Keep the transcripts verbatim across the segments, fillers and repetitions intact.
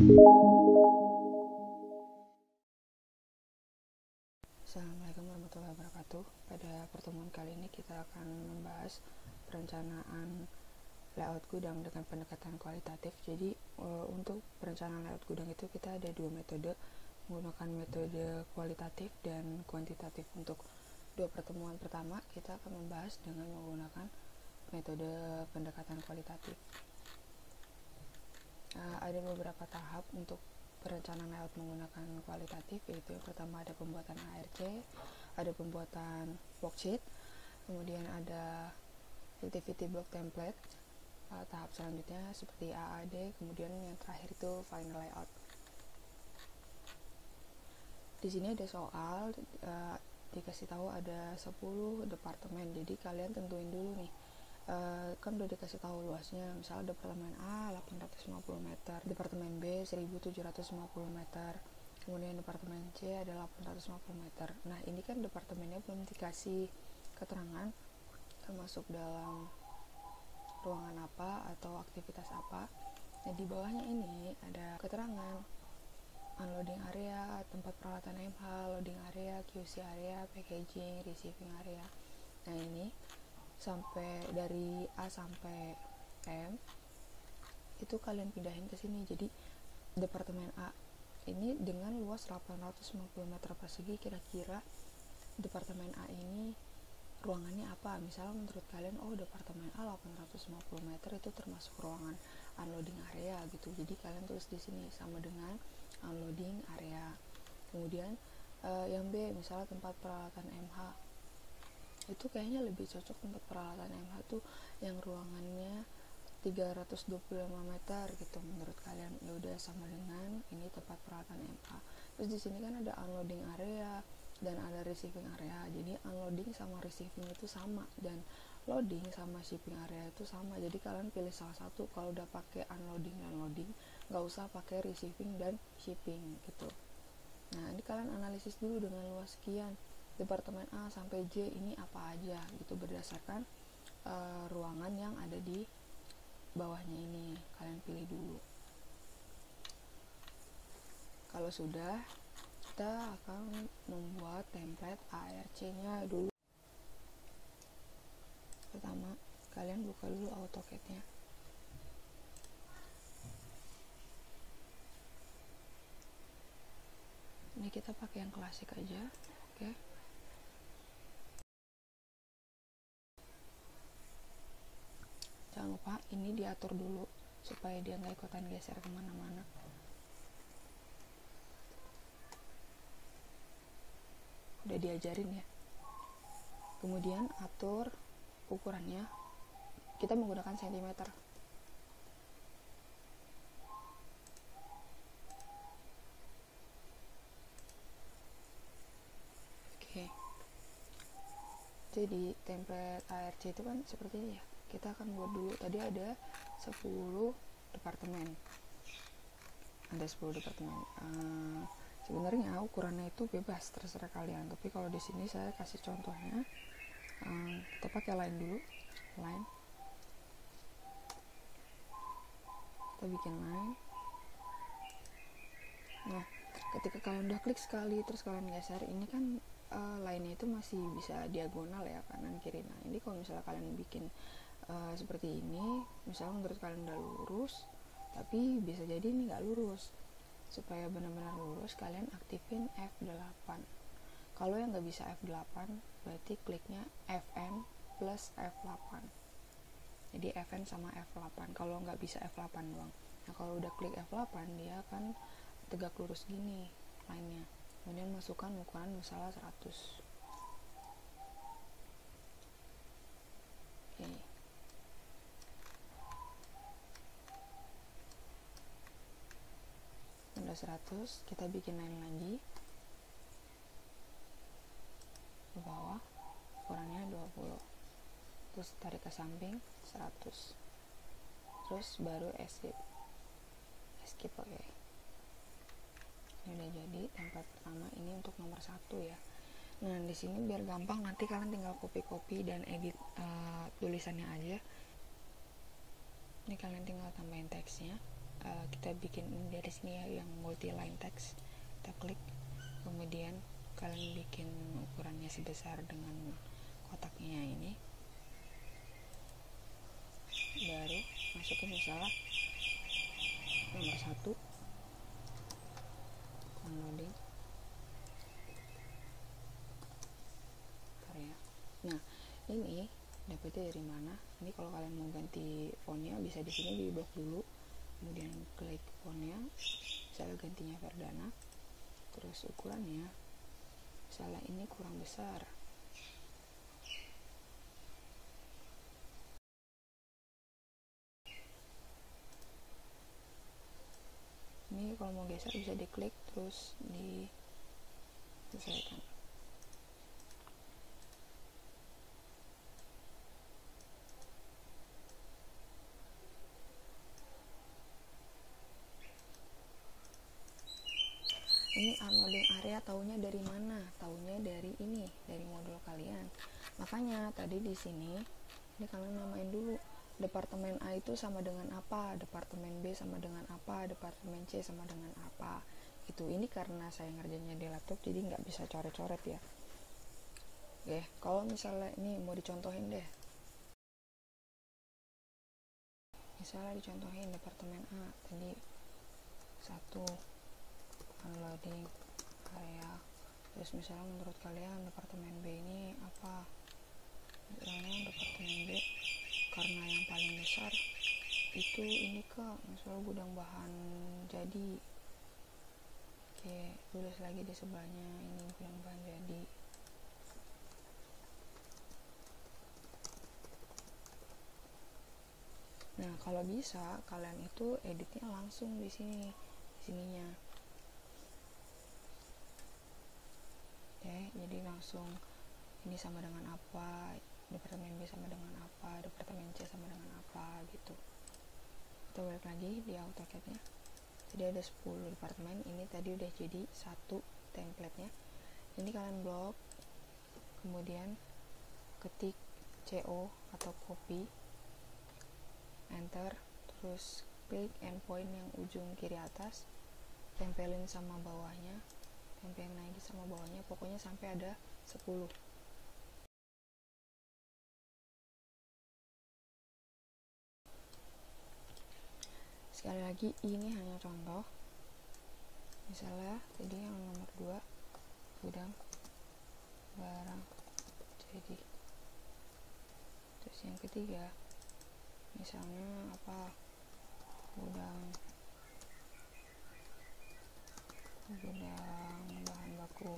Assalamualaikum warahmatullahi wabarakatuh. Pada pertemuan kali ini kita akan membahas perencanaan layout gudang dengan pendekatan kualitatif. Jadi uh, untuk perencanaan layout gudang itu kita ada dua metode, menggunakan metode kualitatif dan kuantitatif. Untuk dua pertemuan pertama kita akan membahas dengan menggunakan metode pendekatan kualitatif. Uh, ada beberapa tahap untuk perencanaan layout menggunakan kualitatif, yaitu yang pertama ada pembuatan A R C, ada pembuatan worksheet, kemudian ada activity block template, uh, tahap selanjutnya seperti A A D, kemudian yang terakhir itu final layout. Di sini ada soal, uh, dikasih tahu ada sepuluh departemen, jadi kalian tentuin dulu nih. Uh, kan udah dikasih tahu luasnya, misalnya departemen A delapan ratus lima puluh meter, departemen B seribu tujuh ratus lima puluh meter, kemudian departemen C ada delapan ratus lima puluh meter. Nah ini kan departemennya belum dikasih keterangan termasuk dalam ruangan apa atau aktivitas apa. Nah di bawahnya ini ada keterangan unloading area, tempat peralatan M H, loading area, Q C area, packaging, receiving area. Nah ini sampai dari A sampai M itu kalian pindahin ke sini. Jadi departemen A ini dengan luas delapan ratus lima puluh meter persegi, kira-kira departemen A ini ruangannya apa? Misalnya menurut kalian, oh departemen A delapan ratus lima puluh meter itu termasuk ruangan unloading area gitu. Jadi kalian tulis di sini sama dengan unloading area. Kemudian uh, yang B misalnya tempat peralatan M H, itu kayaknya lebih cocok tempat peralatan M H tuh yang ruangannya tiga ratus dua puluh lima meter gitu menurut kalian. Ya udah sama dengan ini tempat peralatan M H. Terus di sini kan ada unloading area dan ada receiving area. Jadi unloading sama receiving itu sama, dan loading sama shipping area itu sama. Jadi kalian pilih salah satu. Kalau udah pakai unloading dan loading, nggak usah pakai receiving dan shipping gitu. Nah ini kalian analisis dulu dengan luas sekian, departemen A sampai J ini apa aja gitu berdasarkan uh, ruangan yang ada di bawahnya ini. Kalian pilih dulu. Kalau sudah, kita akan membuat template A R C nya dulu. Pertama kalian buka dulu AutoCAD nya. Ini kita pakai yang klasik aja. Oke okay. Jangan lupa ini diatur dulu supaya dia nggak ikutan geser kemana-mana. Udah diajarin ya. Kemudian atur ukurannya, kita menggunakan sentimeter. Oke. Jadi template A R C itu kan seperti ini ya. Kita akan buat dulu, tadi ada sepuluh departemen, ada sepuluh departemen. Uh, sebenarnya ukurannya itu bebas, terserah kalian, tapi kalau di sini saya kasih contohnya. Uh, kita pakai line dulu, line, kita bikin line. Nah ketika kalian udah klik sekali terus kalian geser, ini kan uh, line-nya itu masih bisa diagonal ya, kanan kiri. Nah ini kalau misalnya kalian bikin Uh, seperti ini, misalnya menurut kalian udah lurus tapi bisa jadi ini nggak lurus. Supaya benar-benar lurus, kalian aktifin F delapan. Kalau yang nggak bisa F delapan, berarti kliknya Fn plus F delapan. Jadi Fn sama F delapan kalau nggak bisa F delapan doang. Nah kalau udah klik F delapan, dia akan tegak lurus gini line-nya. Kemudian masukkan ukuran misalnya seratus. Oke okay. Udah seratus, kita bikin line lagi ke bawah, ukurannya dua puluh, terus tarik ke samping seratus, terus baru escape escape oke okay. Ini udah jadi template pertama. Ini untuk nomor satu ya. Nah di sini biar gampang, nanti kalian tinggal copy-copy dan edit uh, tulisannya aja. Ini kalian tinggal tambahin teksnya. uh, kita bikin dari sini ya, yang multi line text, kita klik, kemudian kalian bikin ukurannya sebesar dengan kotaknya ini, baru masukin misalnya nomor satu, downloading karya. Nah ini dapetnya dari mana? Ini kalau kalian mau ganti fontnya bisa di sini, di blok dulu, kemudian klik fontnya, misalnya gantinya Verdana, terus ukurannya misalnya ini kurang besar, ini kalau mau geser bisa diklik terus disesuaikan. Ini unloading area taunya dari mana? Taunya dari ini, dari modul kalian. Makanya tadi di sini ini kalian namain dulu. Departemen A itu sama dengan apa? Departemen B sama dengan apa? Departemen C sama dengan apa? Itu ini karena saya ngerjainnya di laptop jadi nggak bisa coret-coret ya. Oke, kalau misalnya ini mau dicontohin deh. Misalnya dicontohin departemen A tadi satu unloading area, terus misalnya menurut kalian departemen B ini apa? Misalnya departemen B karena yang paling besar itu ini kak, misalnya gudang bahan jadi. Oke, tulis lagi di sebelahnya ini gudang bahan jadi. Nah kalau bisa kalian itu editnya langsung di sini, di sininya. Oke, jadi langsung ini sama dengan apa, departemen B sama dengan apa, departemen C sama dengan apa gitu. Kita balik lagi di AutoCAD-nya. Jadi ada sepuluh departemen, ini tadi udah jadi satu template-nya. Ini kalian blok, kemudian ketik C O atau copy, enter, terus klik endpoint yang ujung kiri atas, tempelin sama bawahnya, tempelin lagi sama bawahnya, pokoknya sampai ada sepuluh. Sekali lagi ini hanya contoh. Misalnya tadi yang nomor dua gudang barang jadi, terus yang ketiga misalnya apa, gudang gudang bahan baku.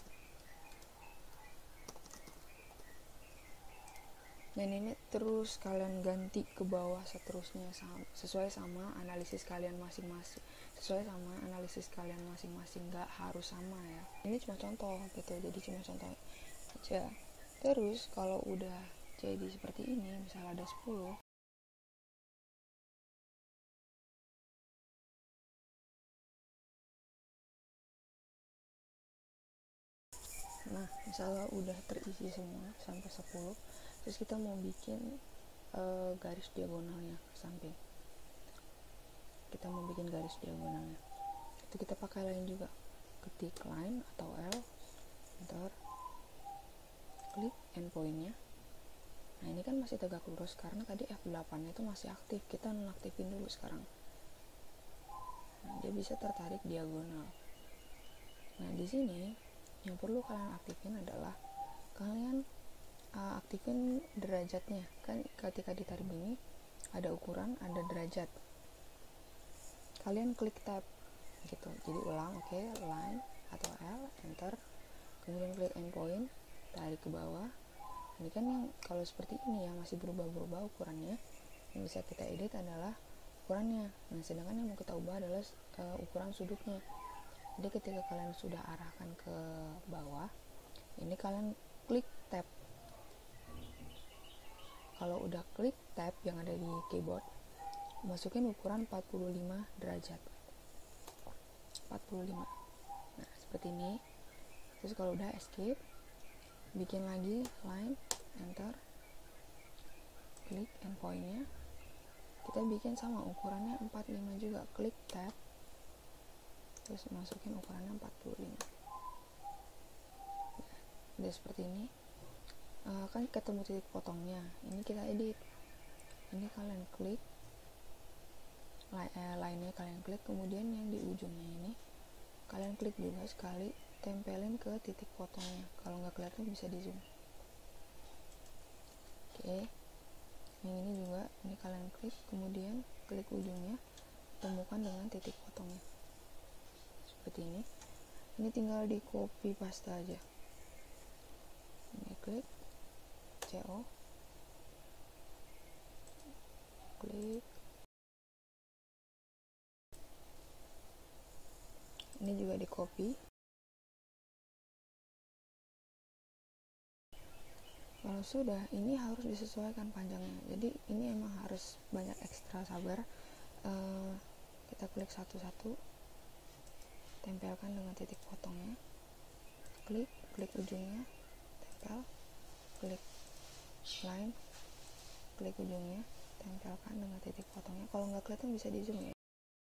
Dan ini terus kalian ganti ke bawah seterusnya sesuai sama analisis kalian masing-masing, sesuai sama analisis kalian masing-masing, nggak harus sama ya. Ini cuma contoh gitu, jadi cuma contoh aja. Terus kalau udah jadi seperti ini, misalnya ada sepuluh, nah misalnya udah terisi semua sampai sepuluh, terus kita mau bikin uh, garis diagonalnya ke samping, kita mau bikin garis diagonalnya itu kita pakai line juga, ketik line atau L, enter, klik endpointnya. Nah ini kan masih tegak lurus karena tadi F delapan itu masih aktif, kita nonaktifin dulu sekarang. Nah, dia bisa tertarik diagonal. Nah di sini yang perlu kalian aktifin adalah kalian uh, aktifin derajatnya. Kan ketika ditarik ini ada ukuran, ada derajat. Kalian klik tab gitu. Jadi ulang, oke, okay, line atau L, enter. Kemudian klik endpoint, tarik ke bawah. Ini kan yang kalau seperti ini ya masih berubah-berubah ukurannya. Yang bisa kita edit adalah ukurannya. Nah, sedangkan yang mau kita ubah adalah uh, ukuran sudutnya. Jadi ketika kalian sudah arahkan ke bawah, ini kalian klik tab. Kalau udah klik tab yang ada di keyboard, masukin ukuran empat puluh lima derajat. empat puluh lima. Nah, seperti ini. Terus kalau udah escape, bikin lagi line, enter, klik endpointnya, kita bikin sama ukurannya empat puluh lima juga, klik tab terus masukin ukurannya empat puluh lima. Udah seperti ini. Uh, kan ketemu titik potongnya, ini kita edit. Ini kalian klik eh, lainnya kalian klik, kemudian yang di ujungnya ini kalian klik juga sekali, tempelin ke titik potongnya. Kalau nggak kelihatan bisa di zoom. Oke, yang ini juga, ini kalian klik, kemudian klik ujungnya, temukan dengan titik potongnya seperti ini. Ini tinggal di copy paste aja. Ini klik co, klik, ini juga di copy. Kalau sudah, ini harus disesuaikan panjangnya, jadi ini emang harus banyak ekstra sabar. Uh, kita klik satu-satu, tempelkan dengan titik potongnya, klik, klik ujungnya, tempel, klik line, klik ujungnya, tempelkan dengan titik potongnya. Kalau nggak kelihatan bisa di zoom ya.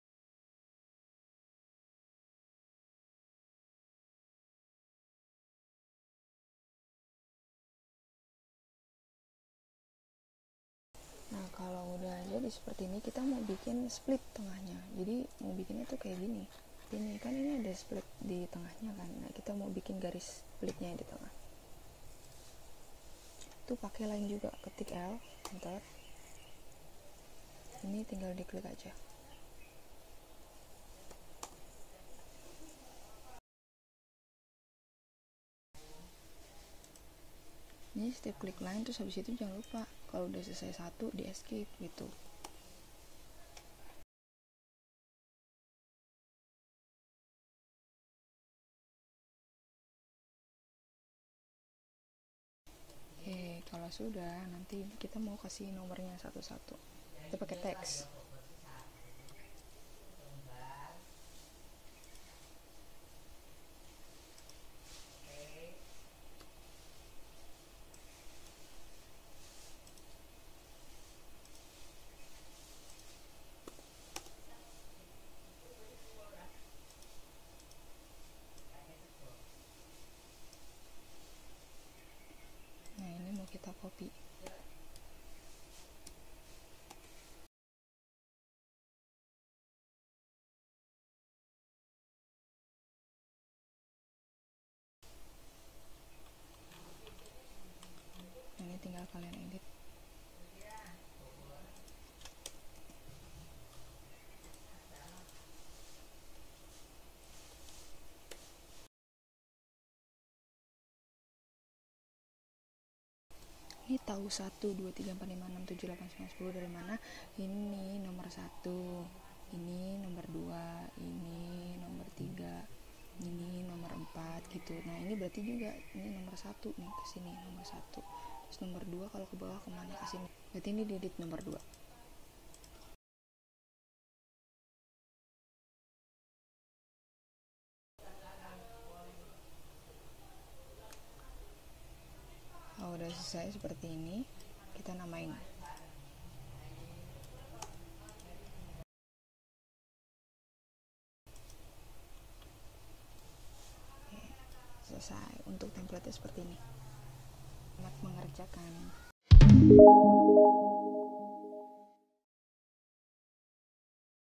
Nah, kalau udah jadi seperti ini, kita mau bikin split tengahnya. Jadi mau bikinnya tuh kayak gini. Ini kan ini ada split di tengahnya kan. Nah, kita mau bikin garis splitnya di tengah. Itu pakai line juga, ketik L, enter. Ini tinggal diklik aja. Ini setiap klik line, terus habis itu jangan lupa kalau udah selesai satu di escape gitu. Oke, kalau sudah, nanti kita mau kasih nomornya satu-satu. Kita pakai teks. Kita copy. Ini tinggal kalian edit. Ini tahu satu, dua, tiga, empat, lima, enam, tujuh, delapan, sembilan, sepuluh dari mana? Ini nomor satu, ini nomor dua, ini nomor tiga, ini nomor empat gitu. Nah, ini berarti juga ini nomor satu nih, ke sini nomor satu. Terus nomor dua kalau ke bawah kemana, ke sini. Berarti ini didit nomor dua. Kalau udah selesai seperti ini, kita namain. Oke, selesai. Untuk template seperti ini. Selamat mengerjakan.